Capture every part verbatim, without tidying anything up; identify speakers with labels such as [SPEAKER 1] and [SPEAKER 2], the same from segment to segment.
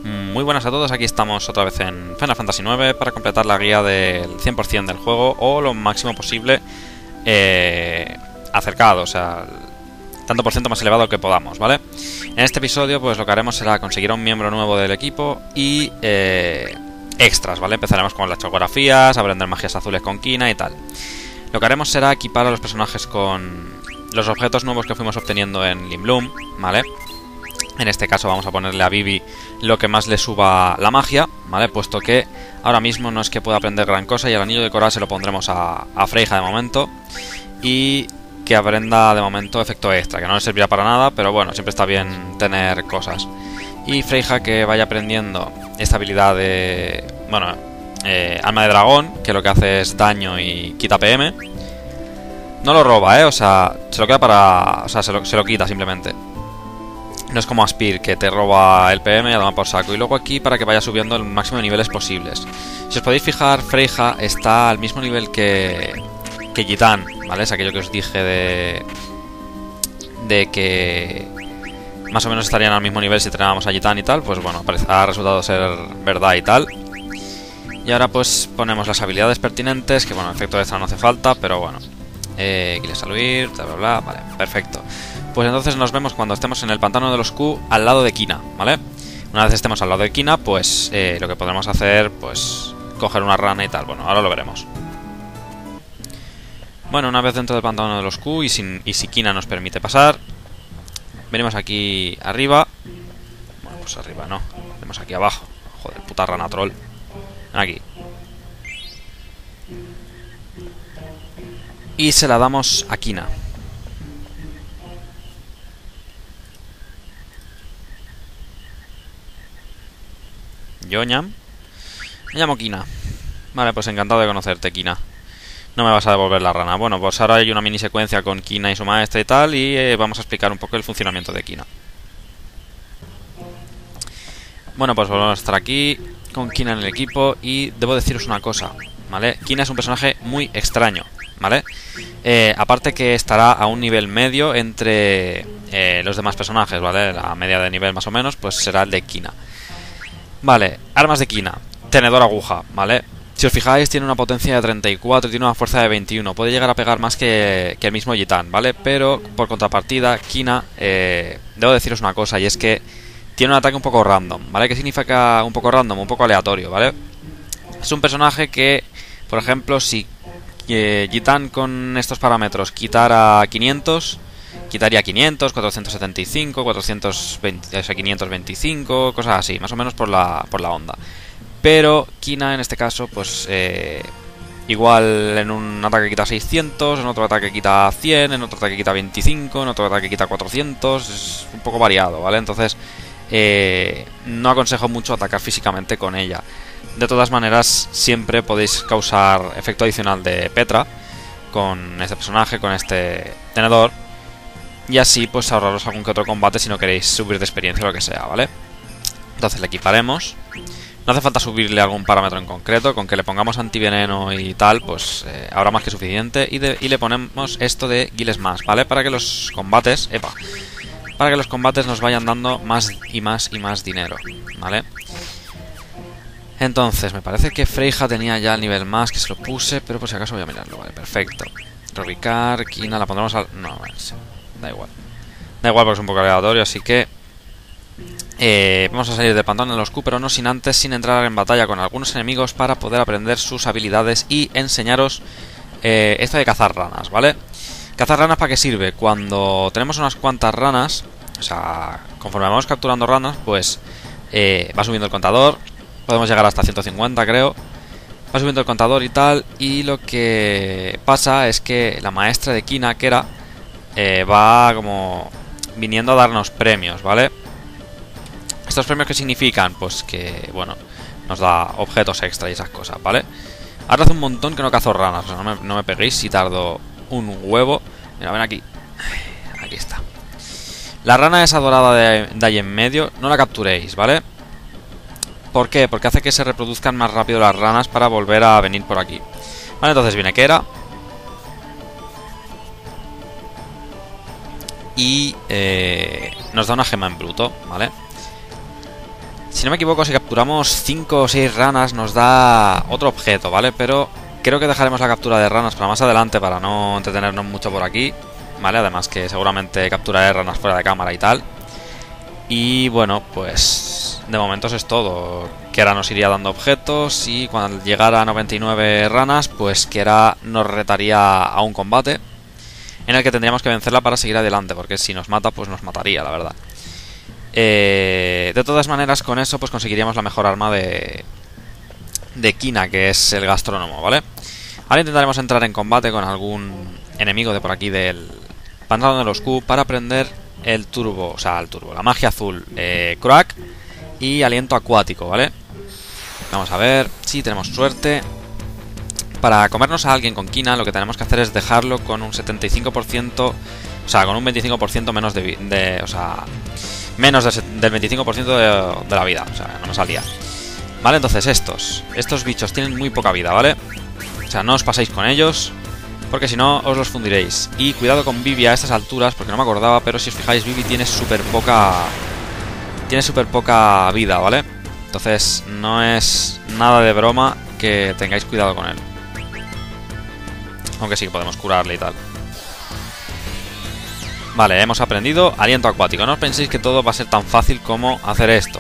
[SPEAKER 1] Muy buenas a todos, aquí estamos otra vez en Final Fantasy nueve para completar la guía del cien por cien del juego o lo máximo posible eh, acercado, o sea, el tanto por ciento más elevado que podamos, ¿vale? En este episodio pues lo que haremos será conseguir un miembro nuevo del equipo y eh, extras, ¿vale? Empezaremos con las chocografías, aprender magias azules con Quina y tal. Lo que haremos será equipar a los personajes con los objetos nuevos que fuimos obteniendo en Limblum, ¿vale? En este caso vamos a ponerle a Vivi lo que más le suba la magia, ¿vale? Puesto que ahora mismo no es que pueda aprender gran cosa y el anillo de coral se lo pondremos a, a Freyja de momento. Y que aprenda de momento efecto extra, que no le servirá para nada, pero bueno, siempre está bien tener cosas. Y Freyja que vaya aprendiendo esta habilidad de... bueno, eh, alma de dragón, que lo que hace es daño y quita P M. No lo roba, ¿eh? O sea, se lo queda para... o sea, se lo, se lo quita simplemente. No es como Aspir, que te roba el P M y a tomar por saco. Y luego aquí para que vaya subiendo el máximo de niveles posibles. Si os podéis fijar, Freyja está al mismo nivel que... que Gitán, ¿vale? Es aquello que os dije de... de que... más o menos estarían al mismo nivel si entrenábamos a Gitán y tal. Pues bueno, ha resultado ser verdad y tal. Y ahora pues ponemos las habilidades pertinentes, que bueno, efecto extra no hace falta, pero bueno. Eh, ¿Quieres salir? Bla, bla, bla. Vale, perfecto. Pues entonces nos vemos cuando estemos en el pantano de los Q al lado de Quina, ¿vale? Una vez estemos al lado de Quina, pues eh, lo que podremos hacer, pues coger una rana y tal. Bueno, ahora lo veremos. Bueno, una vez dentro del pantano de los Q y, sin, y si Quina nos permite pasar, venimos aquí arriba. Bueno, pues arriba no, venimos aquí abajo. Joder, puta rana troll. Aquí. Y se la damos a Quina. Yo, ñam. Me llamo Quina. Vale, pues encantado de conocerte, Quina. No me vas a devolver la rana. Bueno, pues ahora hay una mini secuencia con Quina y su maestra y tal, y eh, vamos a explicar un poco el funcionamiento de Quina. Bueno, pues volvemos a estar aquí con Quina en el equipo y debo deciros una cosa, ¿vale? Quina es un personaje muy extraño, ¿vale? Eh, aparte que estará a un nivel medio entre eh, los demás personajes, ¿vale? La media de nivel más o menos, pues será el de Quina. Vale, armas de Quina. Tenedor aguja, ¿vale? Si os fijáis, tiene una potencia de treinta y cuatro y tiene una fuerza de veintiuno. Puede llegar a pegar más que, que el mismo Gitán, ¿vale? Pero, por contrapartida, Quina, eh, debo deciros una cosa, y es que tiene un ataque un poco random, ¿vale? ¿Qué significa un poco random? Un poco aleatorio, ¿vale? Es un personaje que, por ejemplo, si eh, Gitán con estos parámetros quitara quinientos... quitaría quinientos, cuatrocientos setenta y cinco, cuatrocientos veinte, o sea, quinientos veinticinco, cosas así, más o menos por la, por la onda. Pero Quina en este caso, pues eh, igual en un ataque quita seiscientos, en otro ataque quita cien, en otro ataque quita veinticinco, en otro ataque quita cuatrocientos, es un poco variado, ¿vale? Entonces eh, no aconsejo mucho atacar físicamente con ella. De todas maneras, siempre podéis causar efecto adicional de Petra con este personaje, con este tenedor. Y así pues ahorraros algún que otro combate si no queréis subir de experiencia o lo que sea, ¿vale? Entonces le equiparemos. No hace falta subirle algún parámetro en concreto. Con que le pongamos antiveneno y tal, pues eh, habrá más que suficiente. Y, de, y le ponemos esto de Guiles más, ¿vale? Para que los combates... Epa, para que los combates nos vayan dando más y más y más dinero, ¿vale? Entonces, me parece que Freyja tenía ya el nivel más, que se lo puse, pero por si acaso voy a mirarlo, ¿vale? Perfecto. Robicar, Quina, la pondremos al... No, vale, sí. Da igual. Da igual porque es un poco aleatorio, así que... Eh, vamos a salir del pantano de los Q, pero no sin antes, sin entrar en batalla con algunos enemigos para poder aprender sus habilidades y enseñaros eh, esto de cazar ranas, ¿vale? ¿Cazar ranas para qué sirve? Cuando tenemos unas cuantas ranas, o sea, conforme vamos capturando ranas, pues eh, va subiendo el contador. Podemos llegar hasta ciento cincuenta, creo. Va subiendo el contador y tal, y lo que pasa es que la maestra de Quina, que era... Eh, va como viniendo a darnos premios, ¿vale? ¿Estos premios qué significan? Pues que, bueno, nos da objetos extra y esas cosas, ¿vale? Ahora hace un montón que no cazo ranas, o sea, no me, no me peguéis si tardo un huevo. Mira, ven aquí. Aquí está. La rana esa dorada de, de ahí en medio, no la capturéis, ¿vale? ¿Por qué? Porque hace que se reproduzcan más rápido las ranas para volver a venir por aquí. Vale, entonces viene Kera. Y eh, nos da una gema en bruto, ¿vale? Si Si no me equivoco, si capturamos cinco o seis ranas nos da otro objeto, ¿vale? Pero creo que dejaremos la captura de ranas para más adelante para no entretenernos mucho por aquí, ¿vale? Además que seguramente capturaré ranas fuera de cámara y tal. Y bueno, pues de momento eso es todo. Kiera nos iría dando objetos y cuando llegara a noventa y nueve ranas, pues Kiera nos retaría a un combate en el que tendríamos que vencerla para seguir adelante, porque si nos mata, pues nos mataría, la verdad. Eh, de todas maneras, con eso pues conseguiríamos la mejor arma de, de Kina, que es el gastrónomo, ¿vale? Ahora intentaremos entrar en combate con algún enemigo de por aquí del pantano de los Q para aprender el turbo, o sea, el turbo, la magia azul, eh, Croak y aliento acuático, ¿vale? Vamos a ver si tenemos suerte. Para comernos a alguien con Kina, lo que tenemos que hacer es dejarlo con un setenta y cinco por ciento, o sea, con un veinticinco por ciento menos de, de o sea, menos de, del veinticinco por ciento de, de la vida, o sea, no me salía. Vale, entonces estos, estos bichos tienen muy poca vida, ¿vale? O sea, no os paséis con ellos, porque si no os los fundiréis. Y cuidado con Vivi a estas alturas, porque no me acordaba, pero si os fijáis, Vivi tiene súper poca... Tiene súper poca vida, ¿vale? Entonces no es nada de broma que tengáis cuidado con él. Aunque sí, podemos curarle y tal. Vale, hemos aprendido aliento acuático. No os penséis que todo va a ser tan fácil como hacer esto.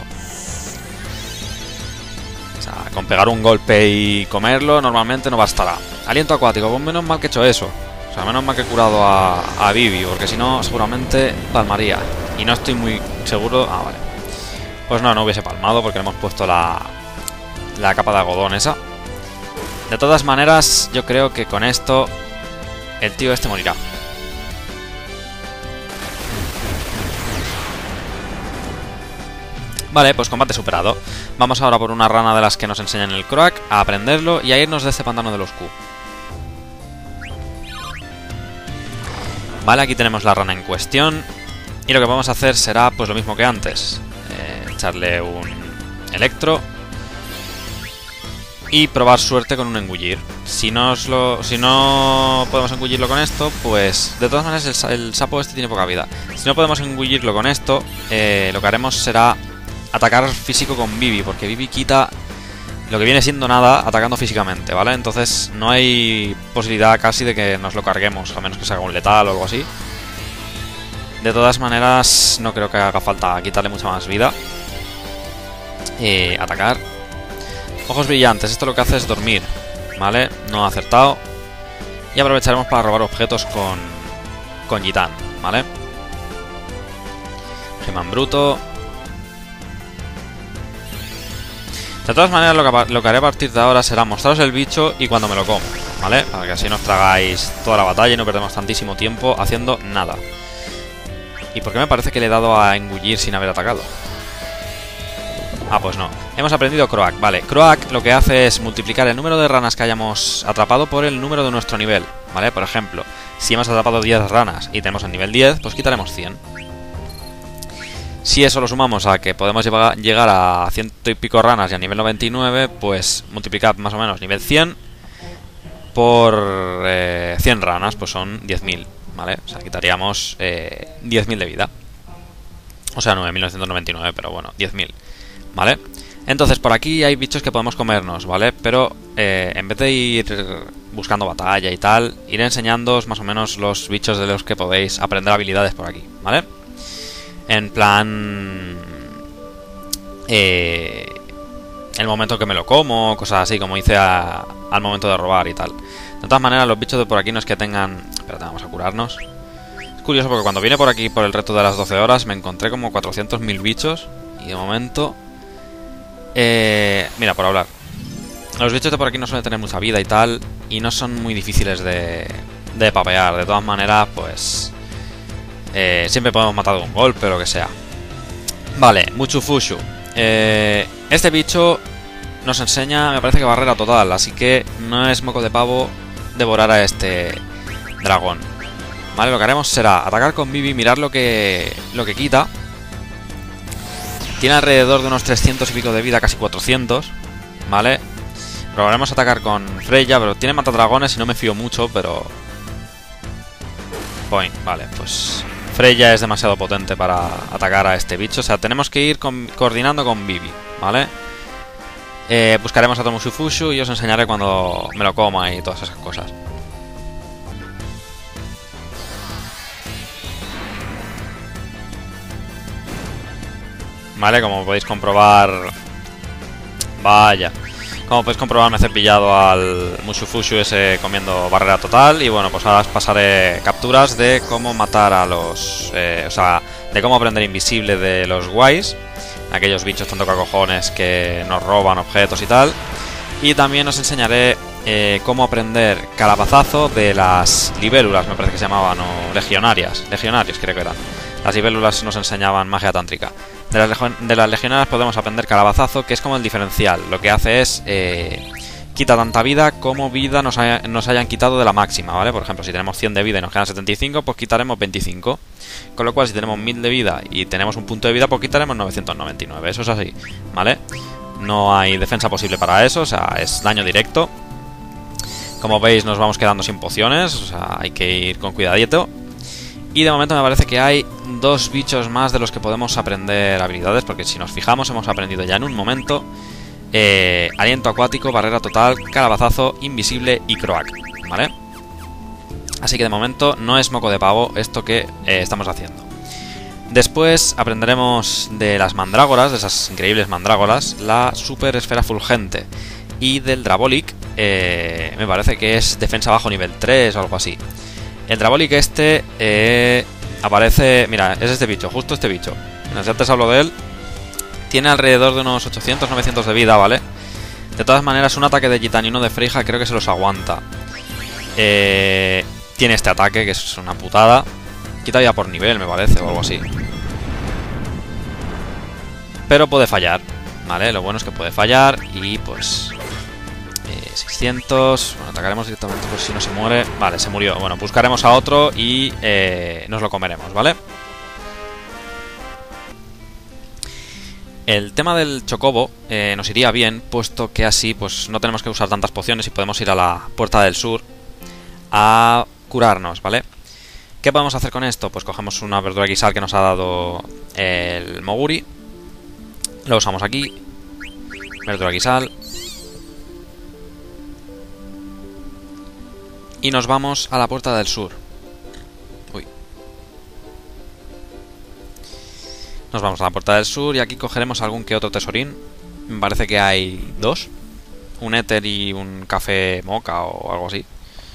[SPEAKER 1] O sea, con pegar un golpe y comerlo normalmente no bastará. Aliento acuático, pues menos mal que he hecho eso. O sea, menos mal que he curado a, a Vivi, porque si no seguramente palmaría. Y no estoy muy seguro... Ah, vale. Pues no, no hubiese palmado porque le hemos puesto la, la capa de algodón esa. De todas maneras, yo creo que con esto el tío este morirá. Vale, pues combate superado. Vamos ahora por una rana de las que nos enseñan el Croak, a aprenderlo y a irnos de este pantano de los Q. Vale, aquí tenemos la rana en cuestión. Y lo que vamos a hacer será pues lo mismo que antes. Eh, echarle un electro. Y probar suerte con un engullir. Si no, os lo, si no podemos engullirlo con esto, pues de todas maneras el, el sapo este tiene poca vida. Si no podemos engullirlo con esto, eh, lo que haremos será atacar físico con Vivi, porque Vivi quita lo que viene siendo nada atacando físicamente, ¿vale? Entonces no hay posibilidad casi de que nos lo carguemos, a menos que se haga un letal o algo así. De todas maneras, no creo que haga falta quitarle mucha más vida. Eh, atacar. Ojos brillantes, esto lo que hace es dormir, ¿vale? No ha acertado. Y aprovecharemos para robar objetos con con Gitán, ¿vale? Gemán bruto. De todas maneras, lo que, lo que haré a partir de ahora será mostraros el bicho y cuando me lo como, ¿vale? Para que así nos tragáis toda la batalla y no perdemos tantísimo tiempo haciendo nada. ¿Y por qué me parece que le he dado a engullir sin haber atacado? Ah, pues no. Hemos aprendido Croak, vale. Croak lo que hace es multiplicar el número de ranas que hayamos atrapado por el número de nuestro nivel, ¿vale? Por ejemplo, si hemos atrapado diez ranas y tenemos el nivel diez, pues quitaremos cien. Si eso lo sumamos a que podemos llegar a ciento y pico ranas y a nivel noventa y nueve, pues multiplicad más o menos nivel cien por eh, cien ranas, pues son diez mil, ¿vale? O sea, quitaríamos eh, diez mil de vida. O sea, nueve mil novecientos noventa y nueve, pero bueno, diez mil, ¿vale? Entonces, por aquí hay bichos que podemos comernos, ¿vale? Pero eh, en vez de ir buscando batalla y tal, iré enseñándoos más o menos los bichos de los que podéis aprender habilidades por aquí, ¿vale? En plan... Eh, el momento que me lo como, cosas así, como hice a, al momento de robar y tal. De todas maneras, los bichos de por aquí no es que tengan... Espérate, vamos a curarnos. Es curioso porque cuando vine por aquí por el reto de las doce horas me encontré como cuatrocientos mil bichos. Y de momento... Eh, mira, por hablar. Los bichos de por aquí no suelen tener mucha vida y tal. Y no son muy difíciles de, de papear. De todas maneras, pues... Eh, siempre podemos matar de un golpe o lo que sea. Vale, Muchufushu. Eh, este bicho nos enseña, me parece que barrera total. Así que no es moco de pavo devorar a este dragón. Vale, lo que haremos será atacar con Vivi, mirar lo que, lo que quita. Tiene alrededor de unos trescientos y pico de vida, casi cuatrocientos. Vale. Probaremos a atacar con Freya, pero tiene matadragones y no me fío mucho, pero... Point, vale, pues... Freya es demasiado potente para atacar a este bicho. O sea, tenemos que ir con, coordinando con Vivi, ¿vale? Eh, buscaremos a Tomusufushu y os enseñaré cuando me lo coma y todas esas cosas. Vale, como podéis comprobar... Vaya. Como podéis comprobar, me he cepillado al Musufushu ese comiendo barrera total. Y bueno, pues ahora os pasaré capturas de cómo matar a los... Eh, o sea, de cómo aprender invisible de los guays. Aquellos bichos tanto cacojones que nos roban objetos y tal. Y también os enseñaré eh, cómo aprender calabazazo de las libélulas, me parece que se llamaban, o legionarias. Legionarios creo que eran. Las libélulas nos enseñaban magia tántrica. De las, de las legionarias podemos aprender calabazazo, que es como el diferencial. Lo que hace es... Eh, quita tanta vida como vida nos, haya, nos hayan quitado de la máxima, ¿vale? Por ejemplo, si tenemos cien de vida y nos quedan setenta y cinco, pues quitaremos veinticinco. Con lo cual, si tenemos mil de vida y tenemos un punto de vida, pues quitaremos novecientos noventa y nueve. Eso es así, ¿vale? No hay defensa posible para eso, o sea, es daño directo. Como veis, nos vamos quedando sin pociones, o sea, hay que ir con cuidadito. Y de momento me parece que hay dos bichos más de los que podemos aprender habilidades, porque si nos fijamos hemos aprendido ya en un momento eh, aliento acuático, barrera total, calabazazo, invisible y croak, ¿vale? Así que de momento no es moco de pavo esto que eh, estamos haciendo. Después aprenderemos de las mandrágoras, de esas increíbles mandrágoras, la super esfera fulgente. Y del Drabolic, eh, me parece que es defensa bajo nivel tres o algo así. El Drabolic este eh, aparece... Mira, es este bicho, justo este bicho. Si antes hablo de él. Tiene alrededor de unos ochocientos novecientos de vida, ¿vale? De todas maneras, un ataque de Gitan y uno de Freyja creo que se los aguanta. Eh, tiene este ataque, que es una putada. Quita ya por nivel, me parece, o algo así. Pero puede fallar, ¿vale? Lo bueno es que puede fallar y pues... seiscientos, bueno, atacaremos directamente por si no se muere. Vale, se murió. Bueno, buscaremos a otro y eh, nos lo comeremos, ¿vale? El tema del chocobo eh, nos iría bien, puesto que así pues no tenemos que usar tantas pociones y podemos ir a la puerta del sur a curarnos, ¿vale? ¿Qué podemos hacer con esto? Pues cogemos una verdura guisal que nos ha dado el Moguri. Lo usamos aquí. Verdura guisal. Y nos vamos a la puerta del sur. Uy. Nos vamos a la puerta del sur y aquí cogeremos algún que otro tesorín. Me parece que hay dos. Un éter y un café moca o algo así.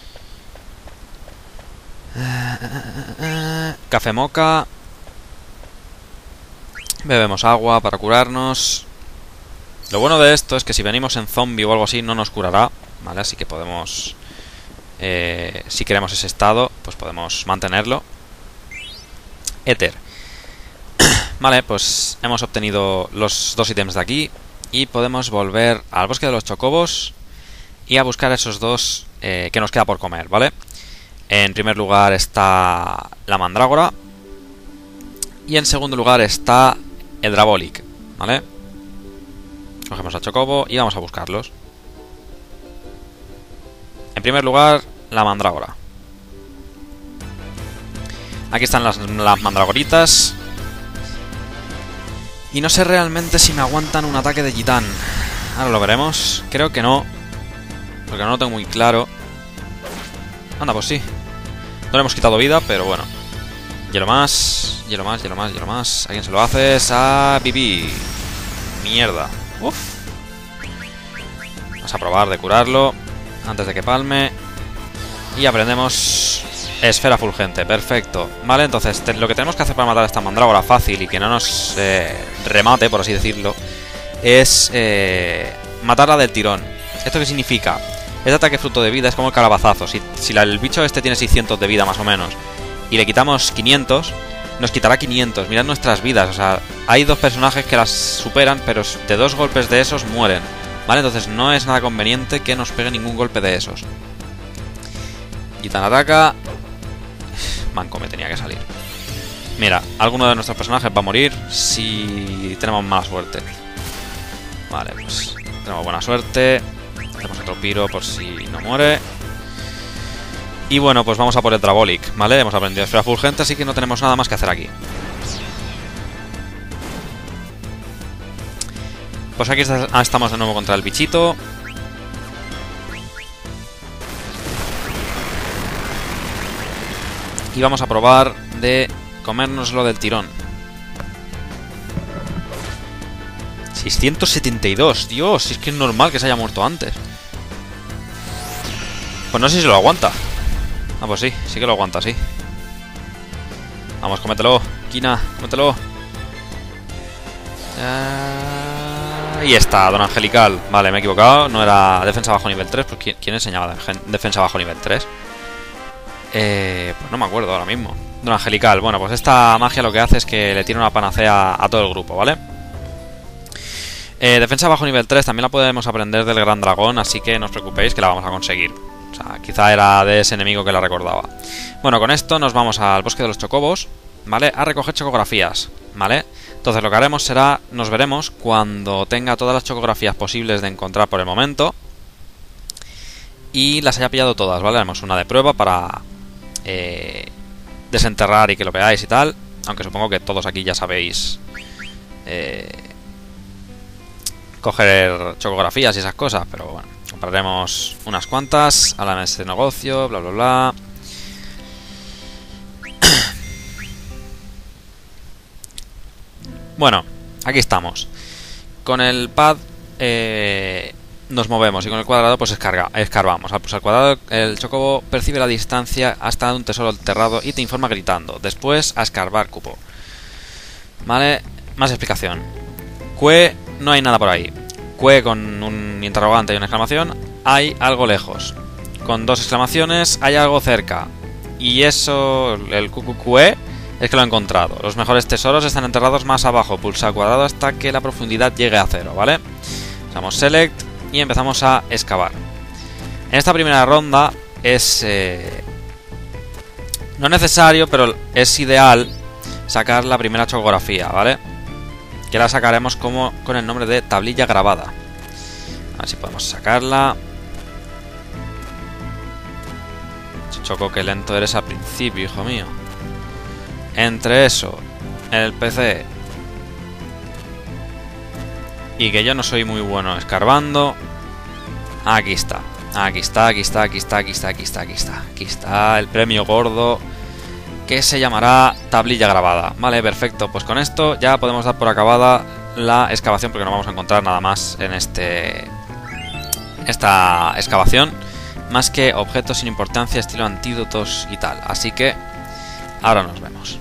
[SPEAKER 1] Café moca. Bebemos agua para curarnos. Lo bueno de esto es que si venimos en zombie o algo así no nos curará, ¿vale? Así que podemos... Eh, si queremos ese estado, pues podemos mantenerlo. Éter. Vale, pues hemos obtenido los dos ítems de aquí. Y podemos volver al bosque de los chocobos y a buscar esos dos eh, que nos queda por comer, ¿vale? En primer lugar está la mandrágora. Y en segundo lugar está el Drabolic, ¿vale? Cogemos al chocobo y vamos a buscarlos. En primer lugar, la mandrágora. Aquí están las, las mandragoritas. Y no sé realmente si me aguantan un ataque de Gitan. Ahora lo veremos. Creo que no, porque no lo tengo muy claro. Anda, pues sí. No le hemos quitado vida, pero bueno. Hielo más, hielo más, hielo más, hielo más. ¿A quién se lo haces? A Bibi. Mierda. Uf. Vamos a probar de curarlo antes de que palme. Y aprendemos esfera fulgente, perfecto. Vale, entonces te, lo que tenemos que hacer para matar a esta mandrágora fácil y que no nos eh, remate, por así decirlo, es eh, matarla del tirón. ¿Esto qué significa? Este ataque fruto de vida es como el calabazazo. Si, si la, el bicho este tiene seiscientos de vida más o menos y le quitamos quinientos, nos quitará quinientos. Mirad nuestras vidas, o sea, hay dos personajes que las superan, pero de dos golpes de esos mueren. Vale, entonces no es nada conveniente que nos pegue ningún golpe de esos. Gitan ataca. Manco me tenía que salir. Mira, alguno de nuestros personajes va a morir si tenemos mala suerte. Vale, pues tenemos buena suerte. Hacemos otro piro por si no muere. Y bueno, pues vamos a por el Drabolic, ¿vale? Hemos aprendido esfera fulgente, así que no tenemos nada más que hacer aquí. pues aquí estamos de nuevo contra el bichito. Y vamos a probar de comérnoslo del tirón. seiscientos setenta y dos, Dios, si es que es normal que se haya muerto antes. Pues no sé si lo aguanta. Ah, pues sí, sí que lo aguanta, sí. Vamos, cómetelo, Kina, cómetelo. Ahí está, Don Angelical. Vale, me he equivocado, no era defensa bajo nivel tres. Pues ¿quién, quién enseñaba defensa bajo nivel tres? Eh, pues no me acuerdo ahora mismo. Don Angelical, bueno, pues esta magia lo que hace es que le tira una panacea a todo el grupo, ¿vale? Eh, defensa bajo nivel tres también la podemos aprender del Gran Dragón, así que no os preocupéis que la vamos a conseguir. O sea, quizá era de ese enemigo que la recordaba. Bueno, con esto nos vamos al bosque de los chocobos, ¿vale? A recoger chocografías, ¿vale? Entonces lo que haremos será, nos veremos cuando tenga todas las chocografías posibles de encontrar por el momento y las haya pillado todas, ¿vale? Haremos una de prueba para eh, desenterrar y que lo veáis y tal, aunque supongo que todos aquí ya sabéis eh, coger chocografías y esas cosas, pero bueno, compraremos unas cuantas, hablan de este negocio, bla bla bla. Bueno, aquí estamos. Con el pad eh, nos movemos y con el cuadrado pues escarga, escarbamos. Al pulsar el cuadrado, el chocobo percibe la distancia hasta un tesoro enterrado y te informa gritando. Después a escarbar cupo. Vale, más explicación. Cue, no hay nada por ahí. Cue con un interrogante y una exclamación, hay algo lejos. Con dos exclamaciones, hay algo cerca. Y eso, el cucucue, es que lo he encontrado. Los mejores tesoros están enterrados más abajo. Pulsa cuadrado hasta que la profundidad llegue a cero, ¿vale? Damos select y empezamos a excavar. En esta primera ronda es eh, no necesario, pero es ideal sacar la primera chocografía, ¿vale? Que la sacaremos como con el nombre de tablilla grabada. A ver si podemos sacarla. Choco, que lento eres al principio, hijo mío. Entre eso, el P C y que yo no soy muy bueno escarbando. Aquí está. Aquí está, aquí está, aquí está, aquí está, aquí está, aquí está. Aquí está el premio gordo, que se llamará tablilla grabada. Vale, perfecto. Pues con esto ya podemos dar por acabada la excavación, porque no vamos a encontrar nada más en este esta excavación, más que objetos sin importancia, estilo antídotos y tal. Así que ahora nos vemos.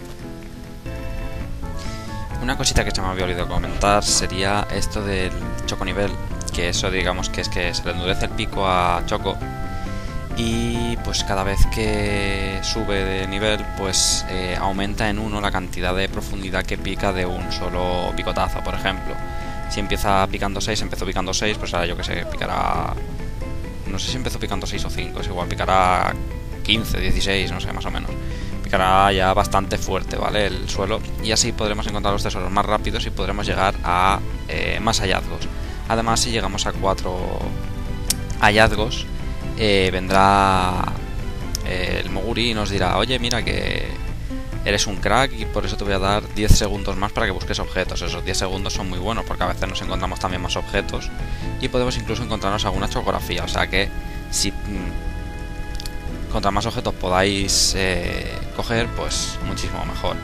[SPEAKER 1] Una cosita que se me había olvidado comentar sería esto del Choco nivel, que eso digamos que es que se le endurece el pico a Choco y pues cada vez que sube de nivel pues eh, aumenta en uno la cantidad de profundidad que pica de un solo picotazo. Por ejemplo, si empieza picando seis, empezó picando seis, pues ahora yo que sé, picará, no sé si empezó picando seis o cinco, es igual, picará quince, dieciséis, no sé, más o menos. Picará ya bastante fuerte, ¿vale? El suelo, y así podremos encontrar los tesoros más rápidos y podremos llegar a eh, más hallazgos. Además, si llegamos a cuatro hallazgos, eh, vendrá eh, el Moguri y nos dirá, oye, mira que eres un crack y por eso te voy a dar diez segundos más para que busques objetos. Esos diez segundos son muy buenos porque a veces nos encontramos también más objetos y podemos incluso encontrarnos alguna chocografía. O sea que si mmm, contra más objetos podáis eh, coger, pues muchísimo mejor.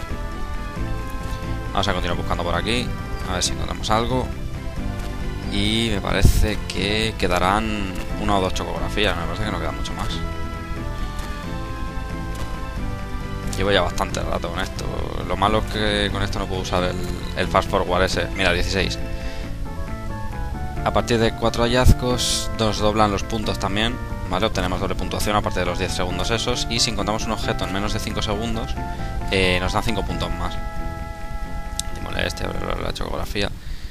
[SPEAKER 1] Vamos a continuar buscando por aquí, a ver si encontramos algo. Y me parece que quedarán una o dos chocografías, me parece que no queda mucho más. Llevo ya bastante rato con esto. Lo malo es que con esto no puedo usar el, el fast forward ese. Mira, dieciséis. A partir de cuatro hallazgos nos doblan los puntos también, ¿vale? Obtenemos doble puntuación aparte de los diez segundos esos. Y si encontramos un objeto en menos de cinco segundos, eh, nos dan cinco puntos más. Démosle este, abrir la chocografía.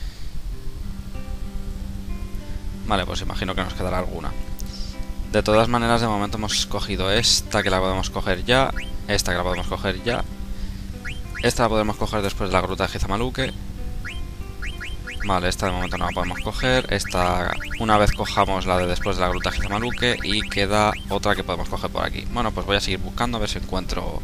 [SPEAKER 1] Vale, pues imagino que nos quedará alguna. De todas maneras, de momento hemos cogido esta, que la podemos coger ya. Esta, que la podemos coger ya. Esta la podemos coger después de la gruta de Gizamaluque. Vale, esta de momento no la podemos coger. Esta, una vez cojamos la de después de la gruta de Gizamaluque. Y queda otra que podemos coger por aquí. Bueno, pues voy a seguir buscando a ver si encuentro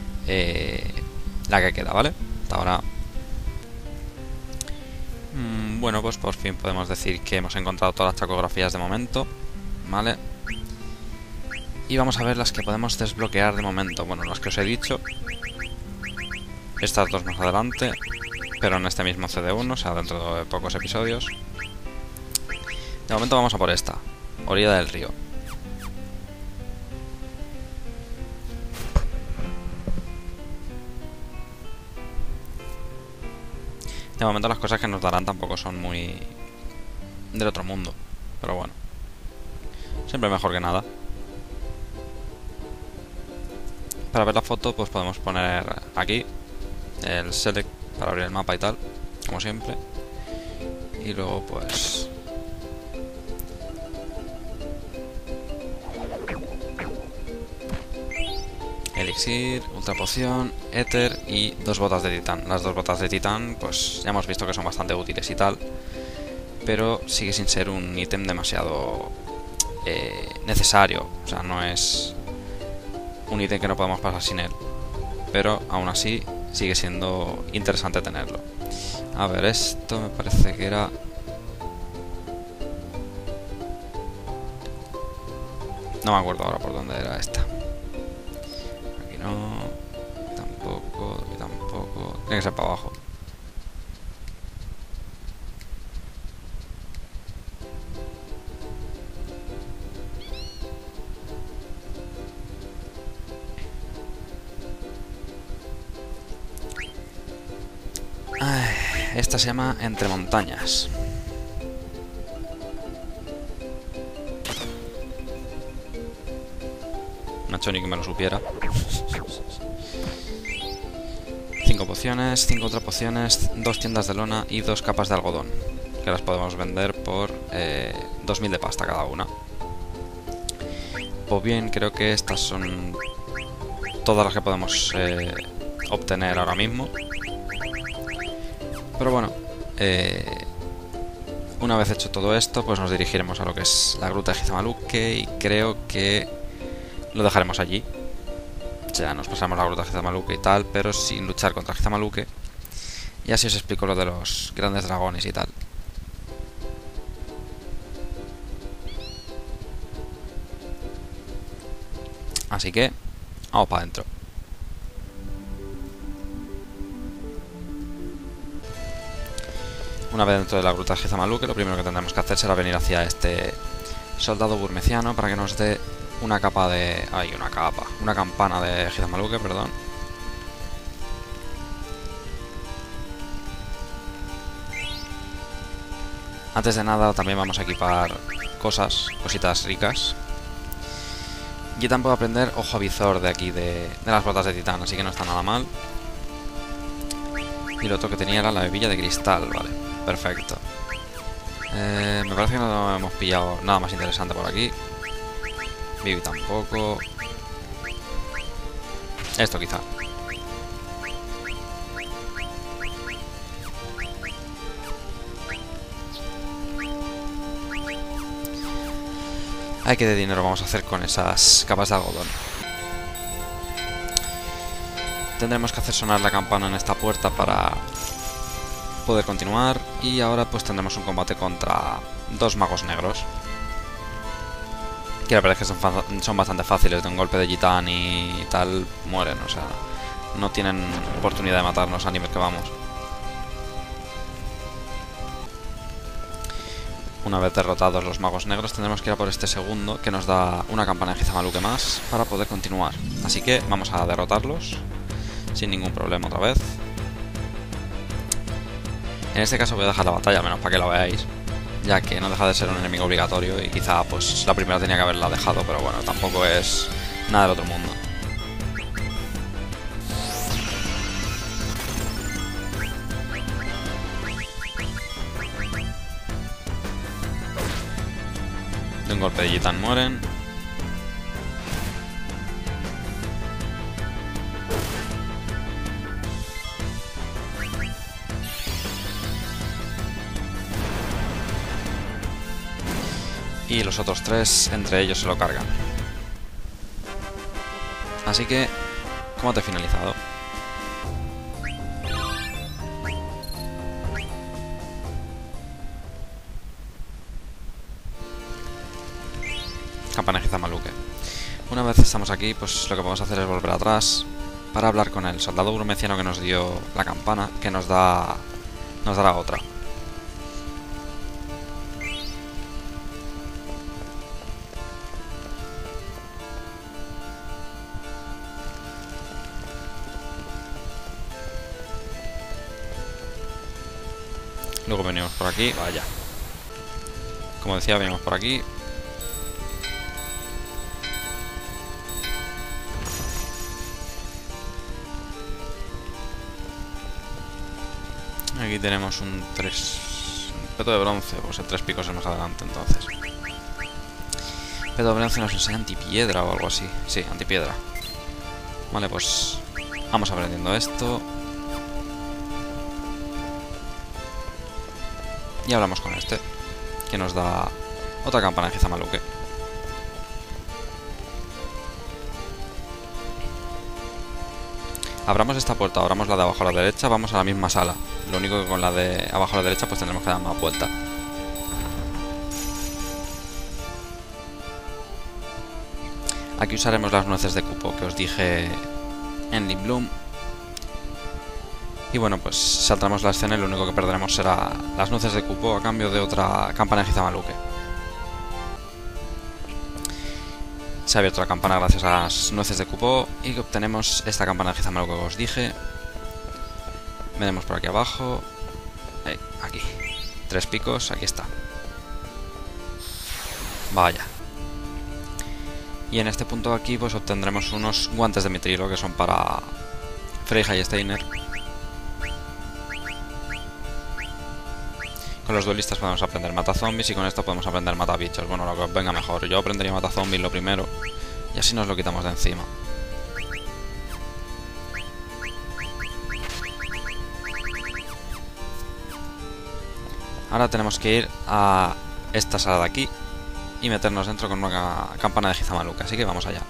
[SPEAKER 1] eh, la que queda, ¿vale? Hasta ahora. Mm, bueno, pues por fin podemos decir que hemos encontrado todas las chacografías de momento, ¿vale? Y vamos a ver las que podemos desbloquear de momento. Bueno, las que os he dicho. Estas dos más adelante, pero en este mismo C D uno, o sea, dentro de pocos episodios. De momento vamos a por esta, orilla del río. De momento las cosas que nos darán tampoco son muy del otro mundo, pero bueno, siempre mejor que nada. Para ver la foto pues podemos poner aquí el select para abrir el mapa y tal, como siempre. Y luego pues elixir, ultra poción, éter y dos botas de titán. Las dos botas de titán pues ya hemos visto que son bastante útiles y tal, pero sigue sin ser un ítem demasiado eh, necesario. O sea, no es un ítem que no podemos pasar sin él, pero aún así sigue siendo interesante tenerlo. A ver, esto me parece que era... No me acuerdo ahora por dónde era esta. Aquí no... Tampoco... Aquí tampoco... Tiene que ser para abajo. Ay, esta se llama Entre Montañas. No he hecho ni que me lo supiera. Cinco pociones, cinco ultra pociones, dos tiendas de lona y dos capas de algodón, que las podemos vender por eh, dos mil de pasta cada una. Pues bien, creo que estas son todas las que podemos eh, obtener ahora mismo. Pero bueno, eh, una vez hecho todo esto, pues nos dirigiremos a lo que es la gruta de Gizamaluque y creo que lo dejaremos allí. O sea, nos pasamos la gruta de Gizamaluque y tal, pero sin luchar contra Gizamaluque. Y así os explico lo de los grandes dragones y tal. Así que, vamos para adentro. Una vez dentro de la gruta de Gizamaluque, lo primero que tendremos que hacer será venir hacia este soldado burmeciano para que nos dé una capa de... Ay, una capa. Una campana de Gizamaluque, perdón. Antes de nada, también vamos a equipar cosas, cositas ricas. Y también puedo aprender ojo avizor de aquí, de, de las botas de titán, así que no está nada mal. Y lo otro que tenía era la bebilla de cristal, vale. Perfecto. Eh, me parece que no hemos pillado nada más interesante por aquí. Vivi tampoco. Esto quizá. Ay, qué de dinero vamos a hacer con esas capas de algodón. Tendremos que hacer sonar la campana en esta puerta para poder continuar. Y ahora pues tendremos un combate contra dos magos negros, que la verdad es que son, son bastante fáciles. De un golpe de gitán y tal mueren, o sea, no tienen oportunidad de matarnos a nivel que vamos. Una vez derrotados los magos negros, tendremos que ir a por este segundo, que nos da una campana de Gizamaluque más para poder continuar. Así que vamos a derrotarlos sin ningún problema otra vez. En este caso voy a dejar la batalla, menos para que la veáis, ya que no deja de ser un enemigo obligatorio y quizá pues la primera tenía que haberla dejado, pero bueno, tampoco es nada del otro mundo. De un golpe de gitán mueren. Y los otros tres, entre ellos, se lo cargan. Así que, combate finalizado. campana de Hizamaluke. Una vez estamos aquí, pues lo que podemos hacer es volver atrás para hablar con el soldado grumeciano que nos dio la campana, que nos da nos dará otra. Luego venimos por aquí, vaya. Como decía, venimos por aquí. Aquí tenemos un tres... Un peto de bronce, pues el tres picos es más adelante, entonces. Peto de bronce nos enseña antipiedra o algo así. Sí, antipiedra. Vale, pues vamos aprendiendo esto. Y hablamos con este, que nos da otra campana de Hizamaluke. Abramos esta puerta, abramos la de abajo a la derecha, vamos a la misma sala. Lo único que con la de abajo a la derecha pues tendremos que dar más vuelta. Aquí usaremos las nueces de cupo que os dije en Lindblum. Y bueno, pues saltamos la escena y lo único que perderemos será las nueces de cupo a cambio de otra campana de Hizamaluke. Se ha abierto la campana gracias a las nueces de cupo y obtenemos esta campana de Hizamaluke que os dije. Veremos por aquí abajo. Eh, aquí. Tres picos, aquí está. Vaya. Y en este punto de aquí pues obtendremos unos guantes de mitrilo que son para Freyja y Steiner. Con los duelistas podemos aprender mata zombies y con esto podemos aprender mata bichos. Bueno, lo que os venga mejor. Yo aprendería mata zombies lo primero y así nos lo quitamos de encima. Ahora tenemos que ir a esta sala de aquí y meternos dentro con una campana de Hizamaluke, así que vamos allá.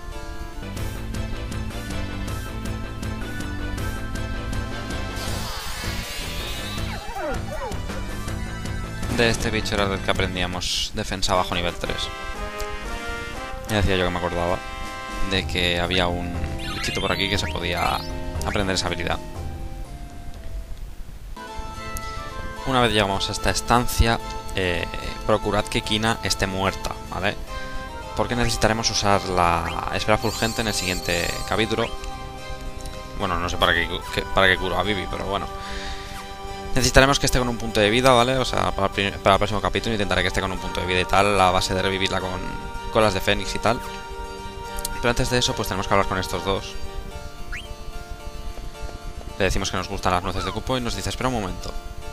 [SPEAKER 1] De este bicho era del que aprendíamos defensa bajo nivel tres. Ya decía yo que me acordaba de que había un bichito por aquí que se podía aprender esa habilidad. Una vez llegamos a esta estancia, eh, procurad que Kina esté muerta, ¿vale? Porque necesitaremos usar la esfera fulgente en el siguiente capítulo. Bueno, no sé para qué, que, para qué curo a Vivi, pero bueno. Necesitaremos que esté con un punto de vida, ¿vale? O sea, para el, para el próximo capítulo intentaré que esté con un punto de vida y tal, a base de revivirla con, con las de Fénix y tal. Pero antes de eso, pues tenemos que hablar con estos dos. Le decimos que nos gustan las nueces de cupo y nos dice, espera un momento.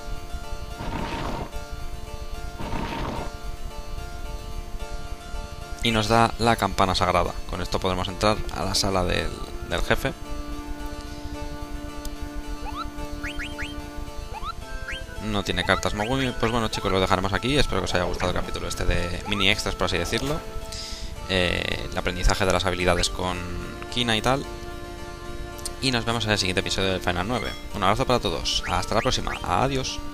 [SPEAKER 1] Y nos da la campana sagrada. Con esto podremos entrar a la sala del, del jefe. No tiene cartas Mogumi. Pues bueno, chicos, lo dejaremos aquí. Espero que os haya gustado el capítulo este de mini extras, por así decirlo. Eh, el aprendizaje de las habilidades con Kina y tal. Y nos vemos en el siguiente episodio del Final nueve. Un abrazo para todos. Hasta la próxima. Adiós.